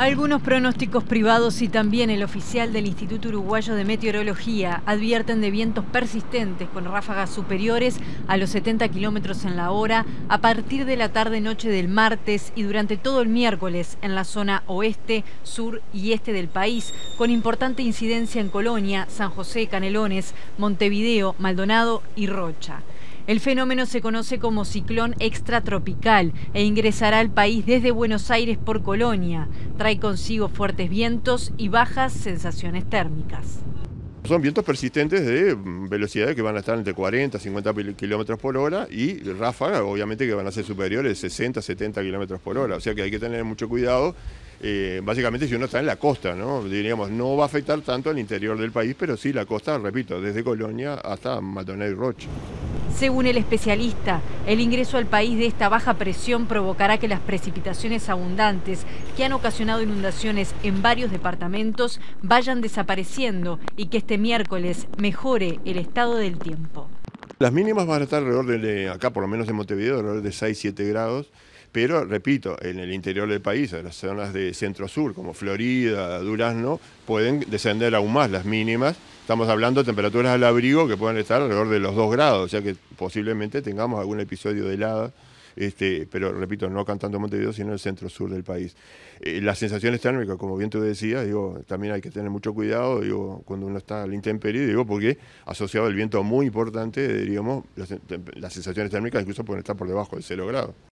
Algunos pronósticos privados y también el oficial del Instituto Uruguayo de Meteorología advierten de vientos persistentes con ráfagas superiores a los 70 kilómetros en la hora a partir de la tarde-noche del martes y durante todo el miércoles en la zona oeste, sur y este del país, con importante incidencia en Colonia, San José, Canelones, Montevideo, Maldonado y Rocha. El fenómeno se conoce como ciclón extratropical e ingresará al país desde Buenos Aires por Colonia. Trae consigo fuertes vientos y bajas sensaciones térmicas. Son vientos persistentes de velocidades que van a estar entre 40 y 50 kilómetros por hora y ráfagas, obviamente, que van a ser superiores, 60, 70 kilómetros por hora. O sea que hay que tener mucho cuidado. Básicamente, si uno está en la costa, ¿no? Diríamos, no va a afectar tanto al interior del país, pero sí la costa, repito, desde Colonia hasta Maldonado y Rocha. Según el especialista, el ingreso al país de esta baja presión provocará que las precipitaciones abundantes que han ocasionado inundaciones en varios departamentos vayan desapareciendo y que este miércoles mejore el estado del tiempo. Las mínimas van a estar alrededor de, acá por lo menos en Montevideo, alrededor de 6-7 grados, pero repito, en el interior del país, en las zonas de centro-sur, como Florida, Durazno, pueden descender aún más las mínimas. Estamos hablando de temperaturas al abrigo que pueden estar alrededor de los 2 grados, o sea que posiblemente tengamos algún episodio de helada. Pero repito, no acá tanto en Montevideo, sino en el centro-sur del país. Las sensaciones térmicas, como bien tú decías, también hay que tener mucho cuidado, cuando uno está a la intemperie, porque asociado al viento muy importante, diríamos, las sensaciones térmicas incluso pueden estar por debajo de 0 grados.